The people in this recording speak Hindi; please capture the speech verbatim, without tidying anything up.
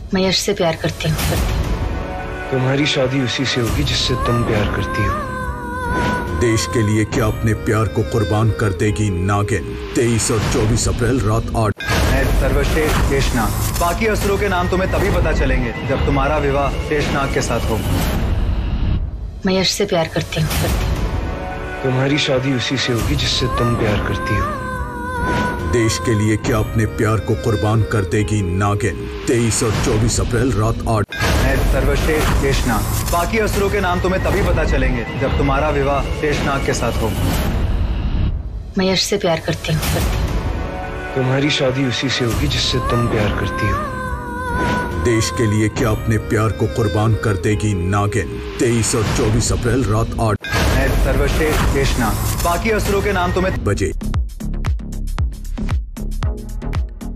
मैं यश से प्यार करती हूँ। तुम्हारी शादी उसी से होगी जिससे तुम प्यार करती हो। देश के लिए क्या अपने प्यार को कुर्बान कर देगी नागिन? तेईस और चौबीस अप्रैल रात आठ। मैं सर्वश्रेष्ठ शेषनाग। बाकी असुरों के नाम तुम्हें तभी पता चलेंगे जब तुम्हारा विवाह शेषनाग के साथ हो। मैं यश से प्यार करती हूँ। तुम्हारी शादी उसी से होगी जिससे तुम प्यार करती हो। देश के लिए क्या अपने प्यार को कुर्बान कर देगी नागिन? तेईस और चौबीस अप्रैल रात आठ। मैं सर्वश्रेष्ठ शेषनाग। बाकी असुरों के नाम तुम्हें तभी पता चलेंगे जब तुम्हारा विवाह शेषनाग के साथ हो। मैं यश से प्यार करती हूँ। तुम्हारी शादी उसी से होगी जिससे तुम प्यार करती हो। देश के लिए क्या अपने प्यार को कुर्बान कर देगी नागिन? तेईस और चौबीस अप्रैल रात आठ। मैं सर्वश्रेष्ठ शेषनाग। बाकी असुरों के नाम तुम्हें बजे।